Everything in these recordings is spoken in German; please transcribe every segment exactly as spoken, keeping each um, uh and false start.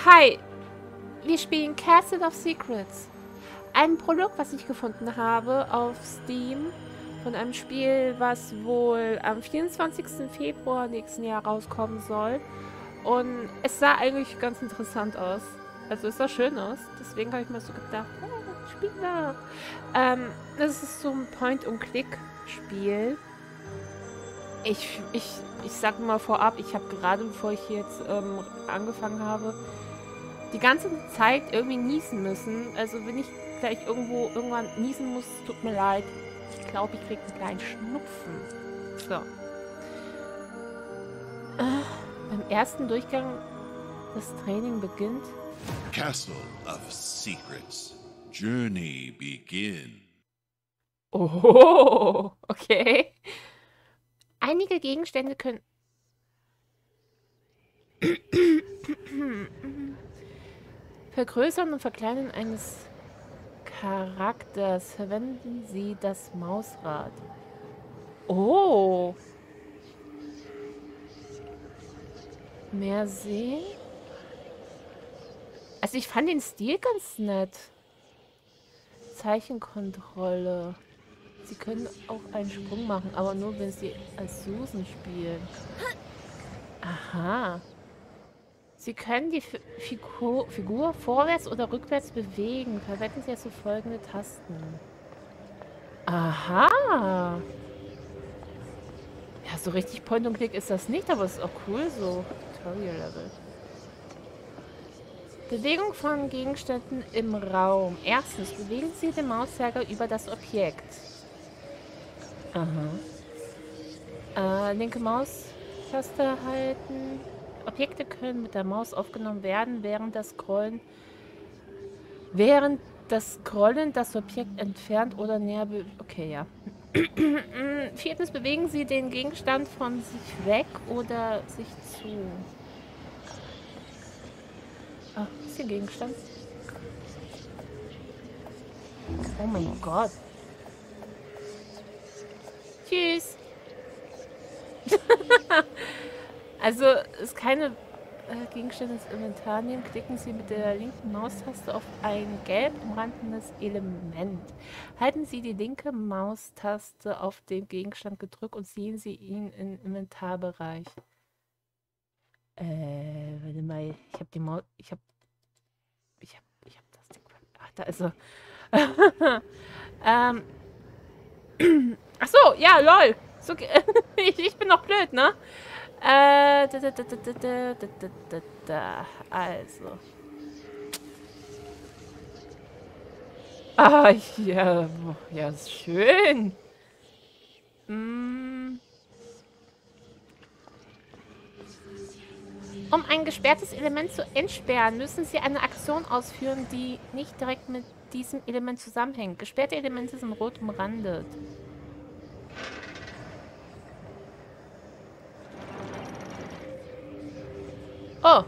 Hi, wir spielen Castle of Secrets. Ein Prolog, was ich gefunden habe auf Steam von einem Spiel, was wohl am vierundzwanzigsten Februar nächsten Jahr rauskommen soll. Und es sah eigentlich ganz interessant aus. Also es sah schön aus. Deswegen habe ich mir so gedacht, oh, spiel da. Ähm, das ist so ein Point-and-Click-Spiel. Ich, ich, ich sag mal vorab, ich habe gerade, bevor ich jetzt ähm, angefangen habe, die ganze Zeit irgendwie niesen müssen. Also wenn ich gleich irgendwo irgendwann niesen muss, tut mir leid. Ich glaube, ich kriege einen kleinen Schnupfen. So. Äh, beim ersten Durchgang das Training beginnt. Castle of Secrets. Journey begin. Oh, okay. Einige Gegenstände können... Vergrößern und Verkleinern eines Charakters. Verwenden Sie das Mausrad. Oh. Mehr sehen? Also ich fand den Stil ganz nett. Zeichenkontrolle. Sie können auch einen Sprung machen, aber nur, wenn Sie als Susan spielen. Aha. Sie können die Figur, Figur vorwärts oder rückwärts bewegen. Verwenden Sie also folgende Tasten. Aha. Ja, so richtig Point-and-Click ist das nicht, aber es ist auch cool so. Tutorial-Level. Bewegung von Gegenständen im Raum. Erstens, bewegen Sie den Mauszeiger über das Objekt. Aha. Äh, linke Maustaste halten. Objekte können mit der Maus aufgenommen werden, während das Scrollen, während das Scrollen das Objekt entfernt oder näher be... Okay, ja. Viertens, bewegen Sie den Gegenstand von sich weg oder sich zu. Ah, ist hier ein Gegenstand? Oh mein Gott. Tschüss. Also, ist keine äh, Gegenstände ins Inventar nehmen. Klicken Sie mit der linken Maustaste auf ein gelb umrandenes Element. Halten Sie die linke Maustaste auf den Gegenstand gedrückt und ziehen Sie ihn im Inventarbereich. Äh, warte mal. Ich habe die Maus... Ich habe... Ich habe... Ich habe das Ding... Ach, da ist er. ähm... Ach so, ja, lol. So, ich, ich bin noch blöd, ne? Äh, da, da, da, da, da, da, da, da. Also. Ah, ja, ja, ist schön. Mm. Um ein gesperrtes Element zu entsperren, müssen Sie eine Aktion ausführen, die nicht direkt mit diesem Element zusammenhängt. Gesperrte Elemente sind rot umrandet. Oh.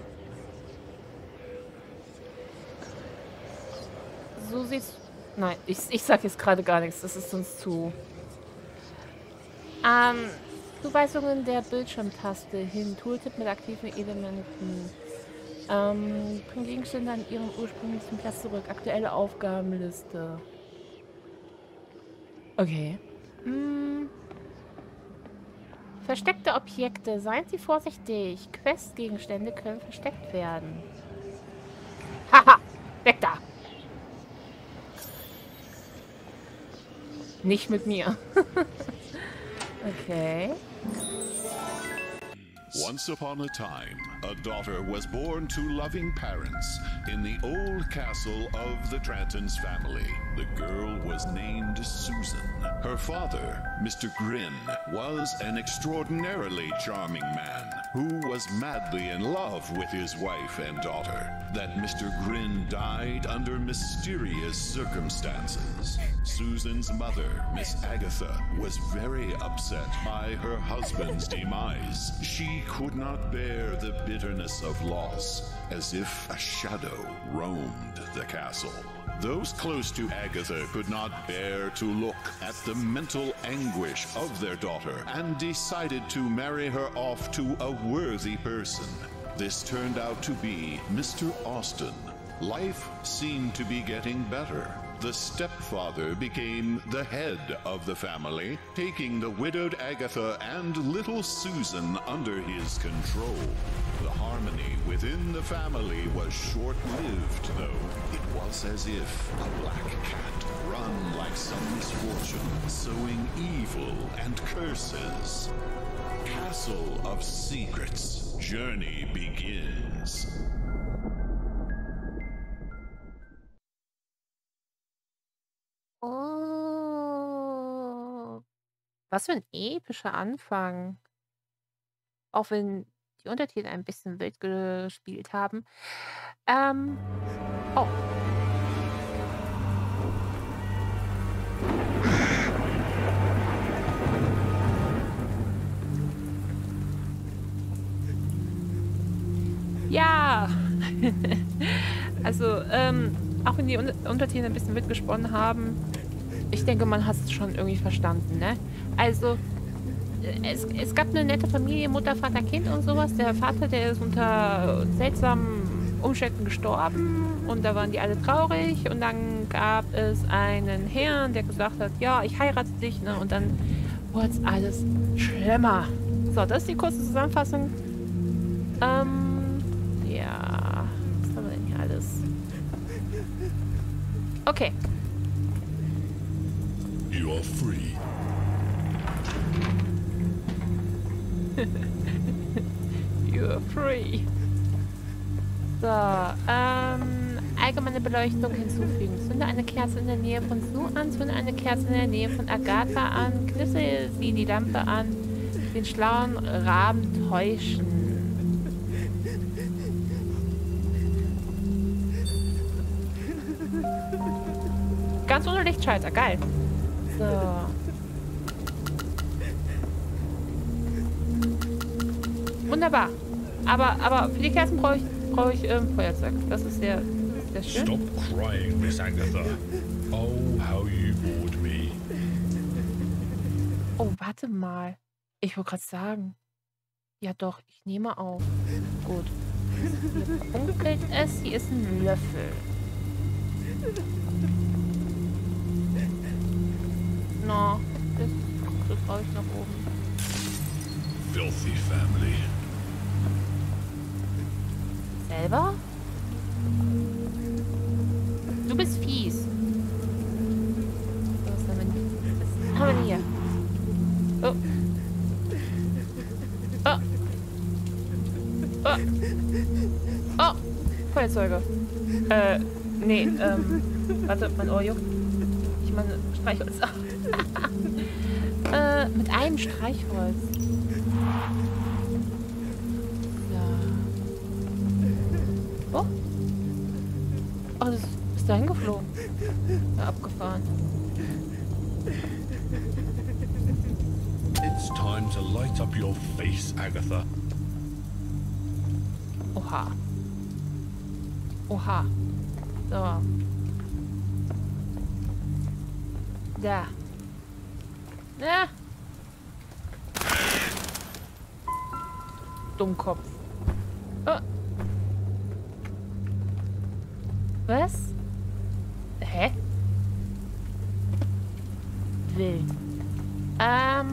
So sieht's... Nein, ich, ich sag jetzt gerade gar nichts. Das ist sonst zu... Ähm, Zuweisungen der Bildschirmtaste hin. Tooltip mit aktiven Elementen. Ähm, bringen Gegenstände an ihrem ursprünglichen Platz zurück. Aktuelle Aufgabenliste. Okay. Hm. Versteckte Objekte. Seien Sie vorsichtig. Questgegenstände können versteckt werden. Haha! Weg da! Nicht mit mir. Okay. Once upon a time, a daughter was born to loving parents in the old castle of the Trantons family. The girl was named Susan. Her father, Mister Grin, was an extraordinarily charming man who was madly in love with his wife and daughter. That Mister Grin died under mysterious circumstances. Susan's mother, Miss Agatha, was very upset by her husband's demise. She could not bear the bitterness of loss, as if a shadow roamed the castle. Those close to Agatha could not bear to look at the mental anguish of their daughter and decided to marry her off to a worthy person. This turned out to be Mister Austin. Life seemed to be getting better. The stepfather became the head of the family, taking the widowed Agatha and little Susan under his control. The harmony within the family was short-lived, though. It was as if a black cat run like some misfortune, sowing evil and curses. Castle of Secrets. Journey begins. Oh, was für ein epischer Anfang. Auch wenn die Untertitel ein bisschen wild gespielt haben. Ähm, oh. Ja. Also, ähm, auch wenn die Un Untertitel ein bisschen mitgesponnen haben, ich denke, man hat es schon irgendwie verstanden, ne? Also, es, es gab eine nette Familie, Mutter, Vater, Kind und sowas. Der Vater, der ist unter seltsamen Umständen gestorben und da waren die alle traurig. Und dann gab es einen Herrn, der gesagt hat, ja, ich heirate dich, ne? Und dann wurde es alles schlimmer. So, das ist die kurze Zusammenfassung. Ähm, ja, was haben wir denn hier alles? Okay. You are free. You're free. So, ähm, allgemeine Beleuchtung hinzufügen. Zünde eine Kerze in der Nähe von Sue an, zünde eine Kerze in der Nähe von Agatha an, knipse sie die Lampe an, den schlauen Raben täuschen. Ganz ohne Lichtschalter, geil. So. Wunderbar. Aber, aber für die Kerzen brauche ich, brauche ich ähm, Feuerzeug. Das ist sehr, sehr schön. Stop crying, Miss Agatha. Oh, how you bored me. Oh, warte mal. Ich wollte gerade sagen. Ja doch, ich nehme auf. Gut. Hier funkelt es. Hier ist ein Löffel. No, das, das brauche ich nach oben. Filthy family. Selber? Du bist fies. Was haben wir denn, was haben wir denn hier? Oh. Oh. Oh. Oh. Feuerzeuge. Äh, nee, ähm. Warte, mein Ohr juckt. Ich meine, Streichholz. äh, mit einem Streichholz. Oh. Oh, das ist da hingeflogen. Ja, abgefahren. It's time to light up your face, Agatha. Oha. Oha. So. Da. Ja. Dummkopf. Oh. Was? Hä? Wild. Ähm.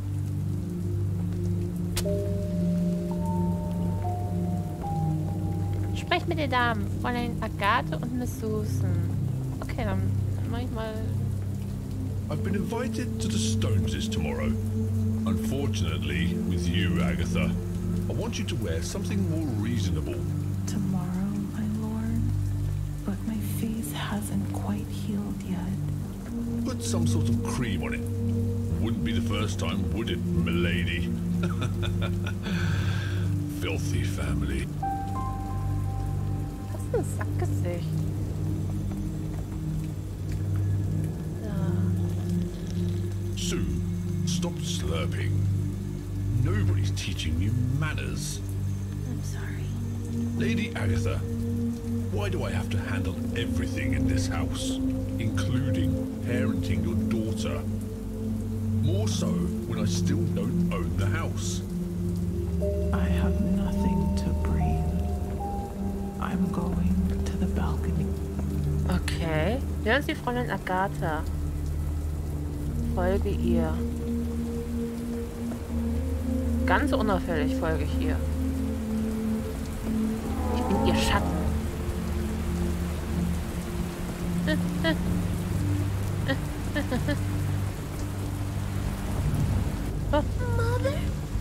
Sprecht mit den Damen, Fräulein Agathe und Miss Susan. Okay, dann mach ich mal. I've been invited to the Stoneses tomorrow. Unfortunately, with you, Agatha, I want you to wear something more reasonable. Tomorrow, my lord, but my face hasn't quite healed yet. Put some sort of cream on it. Wouldn't be the first time, would it, milady? Filthy family. Das ist ein Sackgesicht. Sue, stop slurping. Nobody's teaching you manners. I'm sorry. Lady Agatha, why do I have to handle everything in this house, including parenting your daughter? More so when I still don't own the house. I have nothing to bring. Okay. Hören Sie, Freundin Agatha. Folge ihr. Ganz unauffällig folge ich ihr. Ich bin ihr Schatten. Oh. Mother?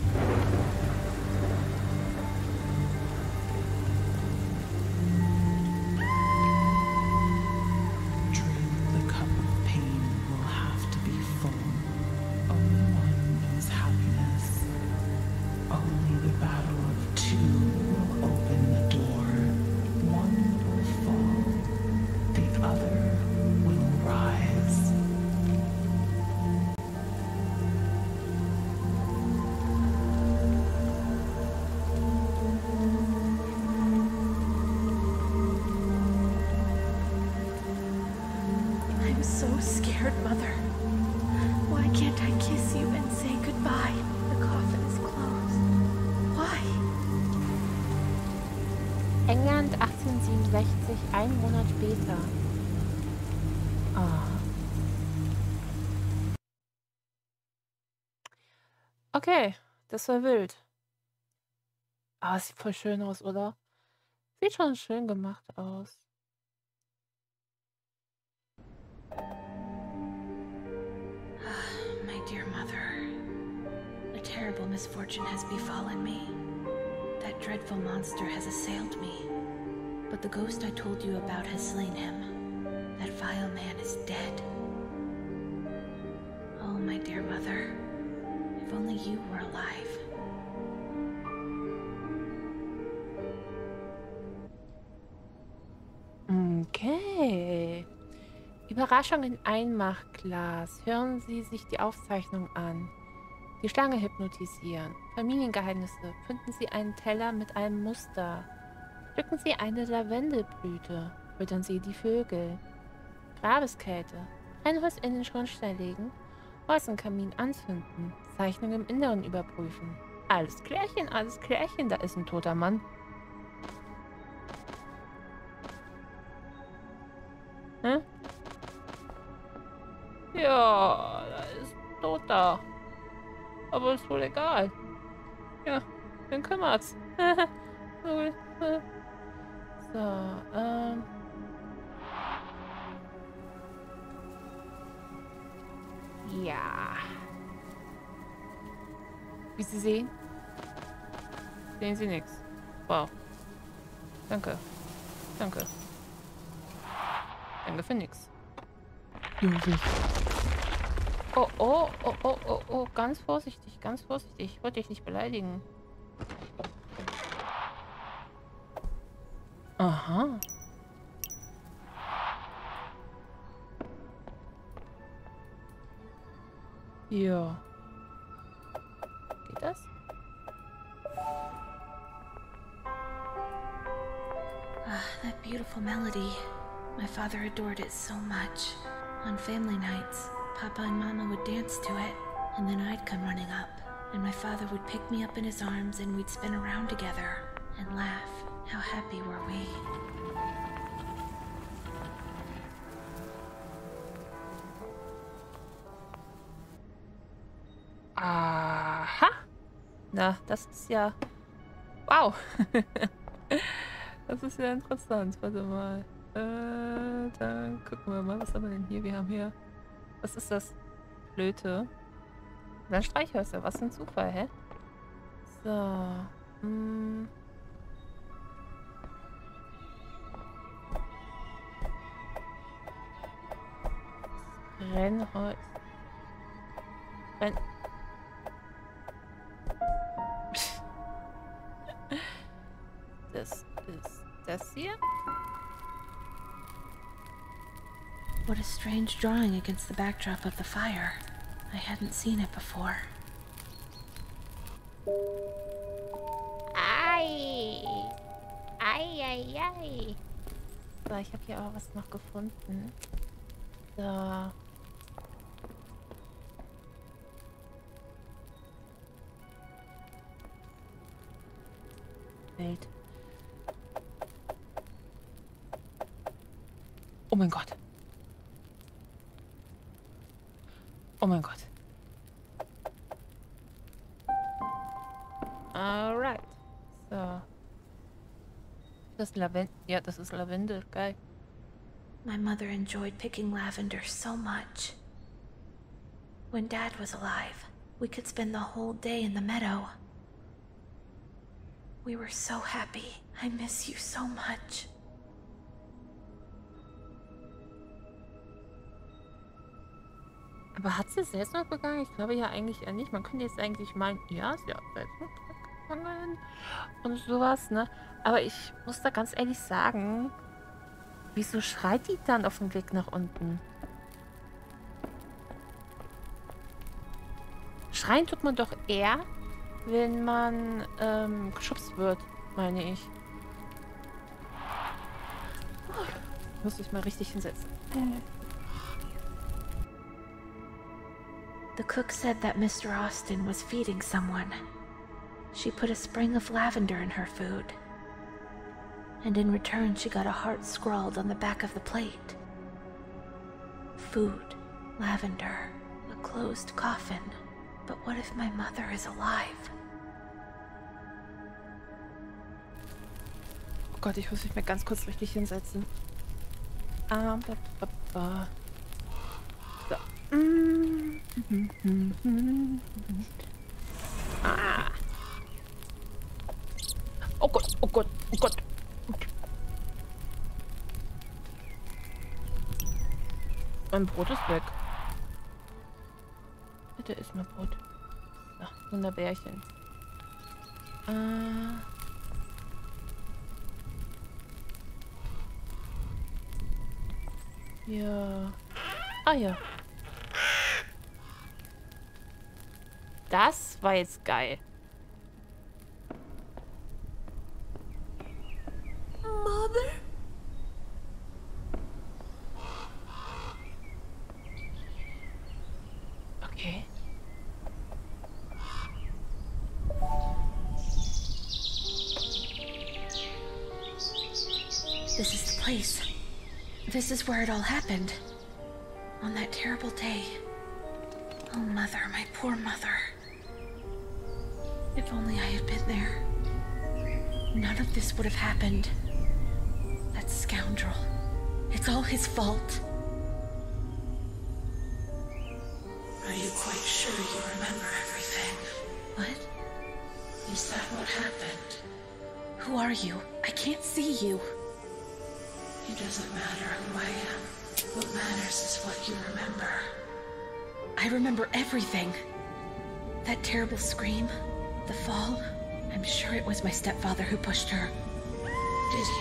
England achtzehnhundertsiebenundsechzig, ein Monat später. Ah. Okay, das war wild. Ah, es sieht voll schön aus, oder? Sieht schon schön gemacht aus. My dear mother, a terrible misfortune has befallen me. That dreadful monster has assailed me, but the ghost I told you about has slain him. That vile man is dead. Oh, my dear mother, if only you were alive. Okay. Überraschung in Einmachglas. Hören Sie sich die Aufzeichnung an. Die Schlange hypnotisieren. Familiengeheimnisse. Finden Sie einen Teller mit einem Muster. Pflücken Sie eine Lavendelblüte. Füttern Sie die Vögel. Grabeskälte. Ein Holz in den Schornstein legen. Holz im Kamin anzünden. Zeichnung im Inneren überprüfen. Alles klärchen, alles klärchen. Da ist ein toter Mann. Hm? Ja, da ist ein Toter. Aber ist wohl egal. Ja, wen kümmert's? So, ähm. Ja. Wie Sie sehen, sehen Sie nichts. Wow. Danke. Danke. Danke für nix. Oh, oh, oh, oh, oh, oh, ganz vorsichtig, ganz vorsichtig. Ich wollte dich nicht beleidigen. Aha. Ja. Geht das? Ah, that beautiful melody. My father adored it so much. On family nights, Papa and Mama would dance to it, and then I'd come running up, and my father would pick me up in his arms and we'd spin around together and laugh. How happy were we? Aha. Na, das ist ja... Wow. Das ist ja interessant. Warte mal. Äh, dann gucken wir mal, was haben wir denn hier? Wir haben hier... Was ist das? Flöte. Dann Streichhölzer. Was ein Zufall, hä? So. Hm. Brennholz. Brenn... Das ist das hier. What a strange drawing against the backdrop of the fire. I hadn't seen it before. Ei. Ei, ei, ei. So, ich habe hier aber was noch gefunden. So. Bild. Oh mein Gott. Oh mein Gott. Alright. So. Das ist Lavendel. Ja, das ist Lavendel. Geil. My mother enjoyed picking lavender so much. When Dad was alive, we could spend the whole day in the meadow. We were so happy. I miss you so much. Aber hat sie es selbst noch begangen? Ich glaube ja eigentlich eher nicht. Man könnte jetzt eigentlich meinen, ja, sie hat selbst noch begangen und sowas, ne? Aber ich muss da ganz ehrlich sagen, wieso schreit die dann auf dem Weg nach unten? Schreien tut man doch eher, wenn man ähm, geschubst wird, meine ich. Muss ich mal richtig hinsetzen. The cook said that Mister Austin was feeding someone. She put a sprig of lavender in her food. And in return, she got a heart scrawled on the back of the plate. Food, lavender, a closed coffin. But what if my mother is alive? Oh Gott, ich muss mich mal ganz kurz richtig hinsetzen. Ah, ba, ba, ba. So. Mm. Ah. Oh Gott, oh Gott, oh Gott. Mein Brot ist weg. Bitte iss mal Brot. Ach, Wunderbärchen. Äh. Ja. Ah ja. Das war jetzt geil. Mother? Okay. This is the place. This is where it all happened. On that terrible day. Oh, Mother, my poor mother. If only I had been there. None of this would have happened. That scoundrel. It's all his fault. Are you quite sure you remember everything? What? Is that what happened? Who are you? I can't see you. It doesn't matter who I am. What matters is what you remember. I remember everything. That terrible scream, the fall. I'm sure it was my stepfather who pushed her. Did he?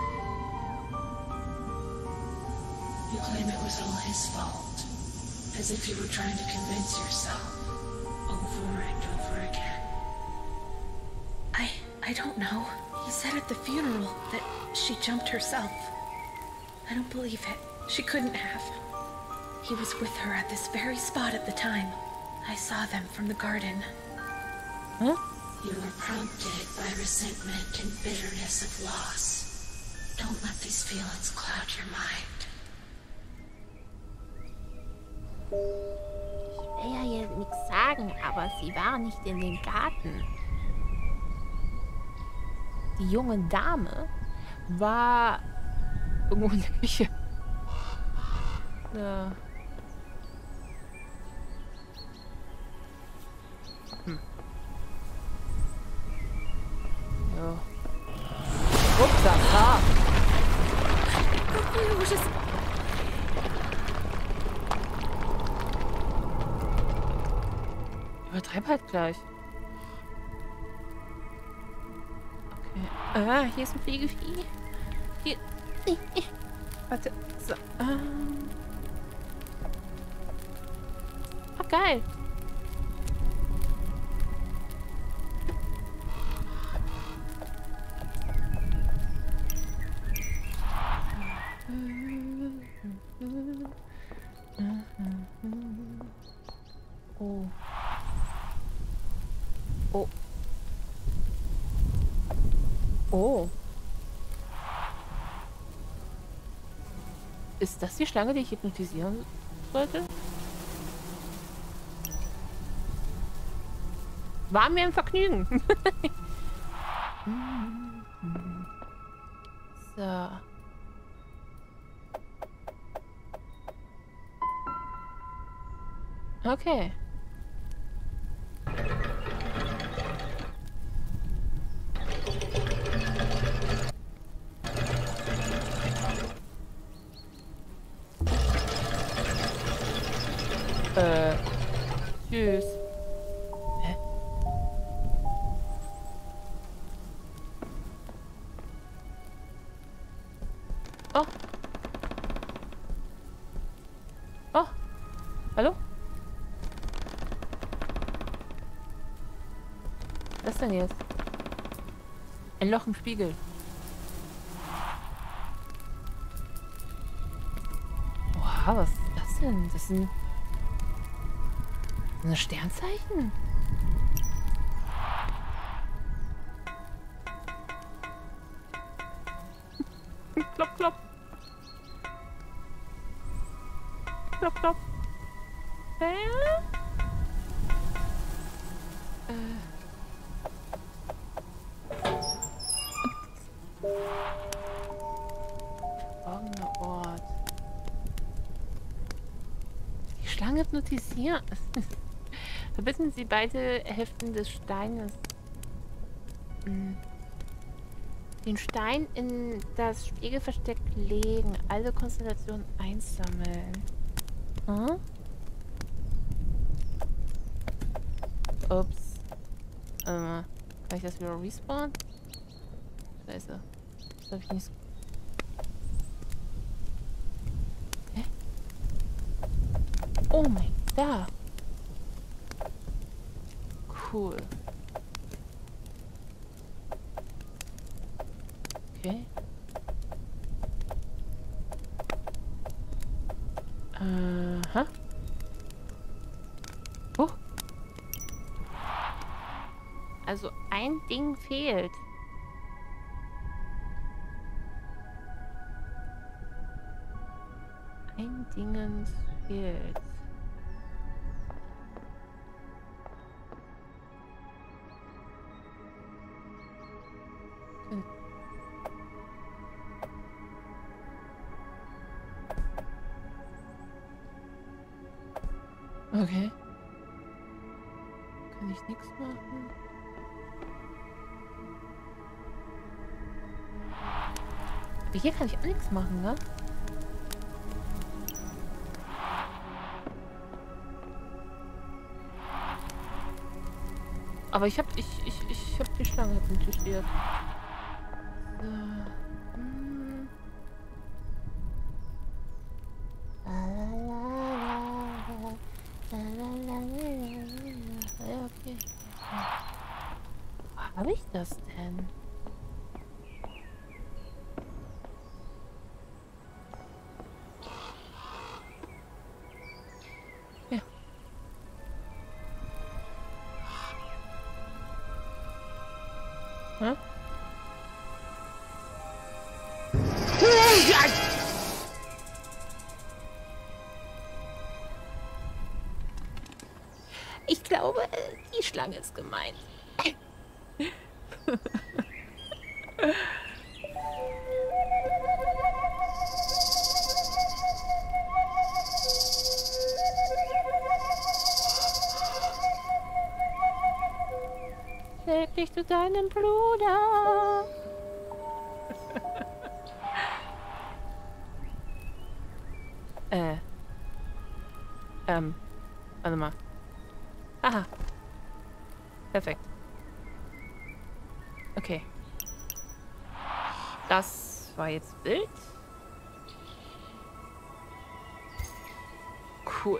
You claim it was all his fault. As if you were trying to convince yourself. Over and over again. I... I don't know. He said at the funeral that she jumped herself. I don't believe it. She couldn't have. He was with her at this very spot at the time. I saw them from the garden. Huh? You were prompted by resentment and bitterness of loss. Don't let these feelings cloud your mind. Ich will ja hier nichts sagen, aber sie war nicht in dem Garten. Die junge Dame war irgendwo in der Küche. Ja. Hm. Ja. Ups, da. Übertreib halt gleich. Okay. Ah, hier ist ein Fliegevieh. Hier. Warte. So. Ähm. Ah, geil. Oh. Oh. Oh. Ist das die Schlange, die ich hypnotisieren sollte? War mir ein Vergnügen. So. Okay. Äh. Tschüss. Hä? Oh. Oh. Hallo? Was ist denn jetzt? Ein Loch im Spiegel. Oha, was ist das denn? Das sind... Eine Sternzeichen? Klopp, klopp. Klopp, klopp. Äh? Äh. Folgender Ort. Die Schlange hypnotisieren. Verbinden Sie beide Hälften des Steines. Den Stein in das Spiegelversteck legen. Alle Konstellationen einsammeln. Hm? Ups. Ähm, kann ich das wieder respawnen? Scheiße. Das habe ich nicht. Hä? Oh mein Gott. Da. Cool. Okay. Aha. Oh. Also ein Ding fehlt. Ein Dingens fehlt. Okay. Kann ich nichts machen? Hier kann ich auch nichts machen, ne? Aber ich hab, ich, ich, ich hab die Schlange hypnotisiert. So. Hm. Ja, okay. Wo habe ich das denn? Ja. Hm? Ich glaube, die Schlange ist gemeint. Leg dich zu deinem Bruder. äh. Ähm. Warte mal. Aha. Perfekt. Okay. Das war jetzt wild. Cool.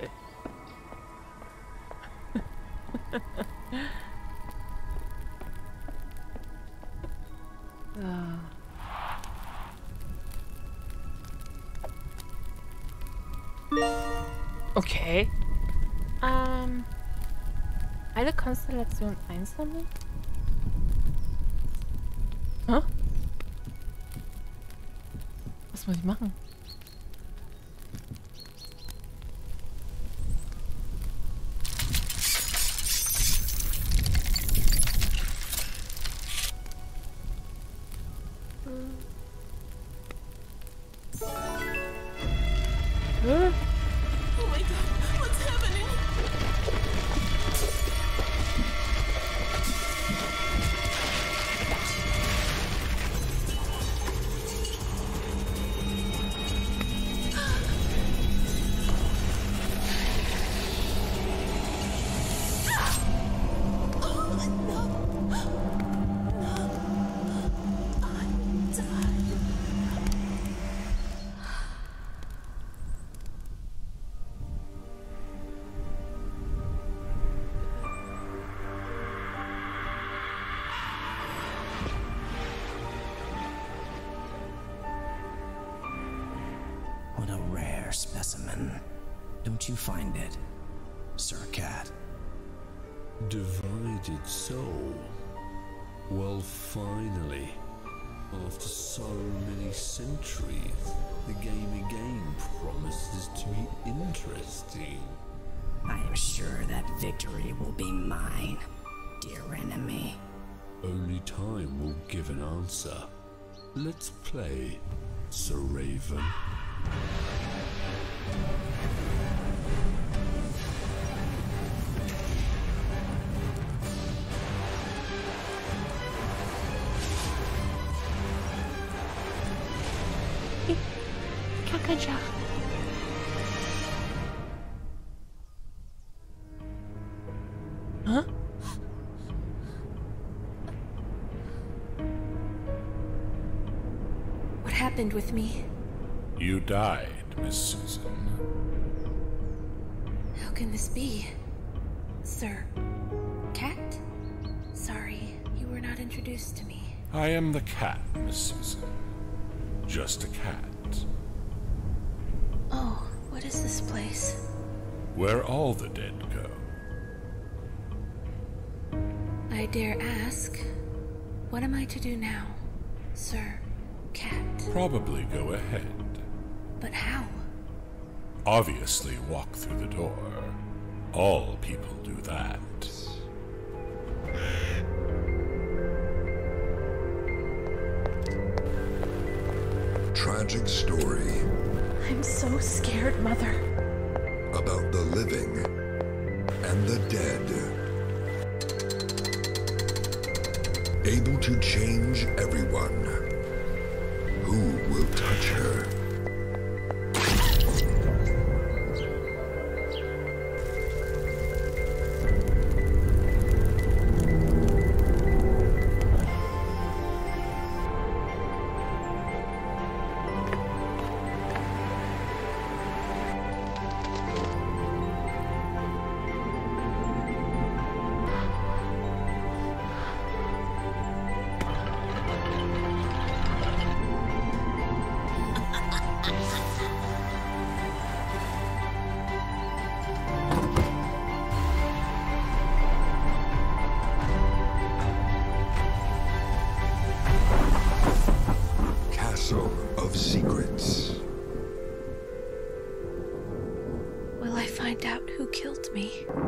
So. Okay. Ähm. Alle Konstellationen einsammeln? Hä? Was muss ich machen? specimen. Don't you find it, Sir Cat? Divided soul. Well, finally, after so many centuries, the game again promises to be interesting. I am sure that victory will be mine, dear enemy. Only time will give an answer. Let's play, Sir Raven. Ich kann kein Schach. Hä? What happened with me? You died, Miss Susan. How can this be? Sir Cat? Sorry, you were not introduced to me. I am the cat, Miss Susan. Just a cat. Oh, what is this place? Where all the dead go. I dare ask, what am I to do now, Sir Cat? Probably go ahead. But how? Obviously walk through the door. All people do that. Tragic story I'm so scared, Mother. about the living and the dead. Able to change everyone. Who will touch her? Castle of Secrets. Will I find out who killed me?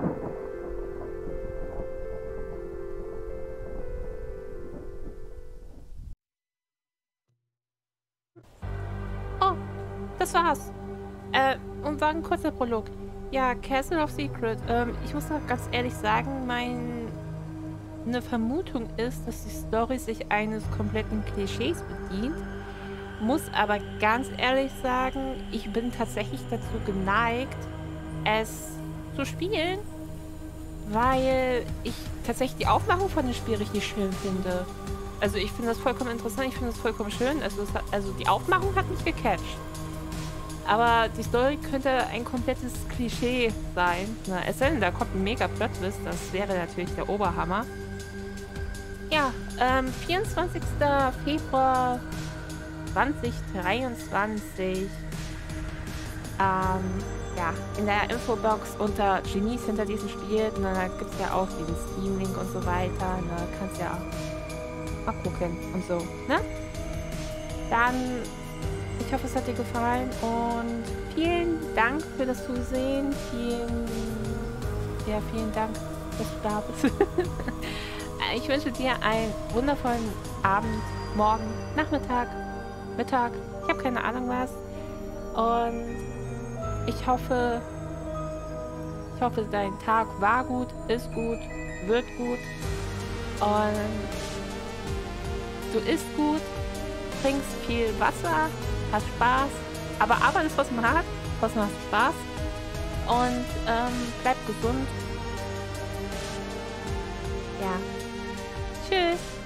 Oh, das war's. Äh, und war ein kurzer Prolog. Ja, Castle of Secret. Ähm, ich muss noch ganz ehrlich sagen, meine Vermutung ist, dass die Story sich eines kompletten Klischees bedient. Muss aber ganz ehrlich sagen, ich bin tatsächlich dazu geneigt, es zu spielen, weil ich tatsächlich die Aufmachung von dem Spiel richtig schön finde. Also ich finde das vollkommen interessant, ich finde das vollkommen schön. Also, es hat, also die Aufmachung hat mich gecatcht. Aber die Story könnte ein komplettes Klischee sein. Na, es sei denn, da kommt ein mega Plot-Twist, das wäre natürlich der Oberhammer. Ja, ähm, vierundzwanzigster Februar zweitausenddreiundzwanzig. Ähm, ja, in der Infobox unter Genies hinter diesem Spiel, na, da gibt es ja auch diesen Steam-Link und so weiter. Na, kannst ja mal gucken und so, ne? Dann, ich hoffe, es hat dir gefallen und vielen Dank für das Zusehen. Vielen, ja, vielen Dank, dass du da bist. Ich wünsche dir einen wundervollen Abend, Morgen, Nachmittag, Mittag. Ich habe keine Ahnung was. Und ich hoffe, ich hoffe, dein Tag war gut, ist gut, wird gut. Und du isst gut, trinkst viel Wasser, hast Spaß. Aber arbeitest trotzdem hart, trotzdem hast du Spaß. Und ähm, bleib gesund. Ja. Tschüss.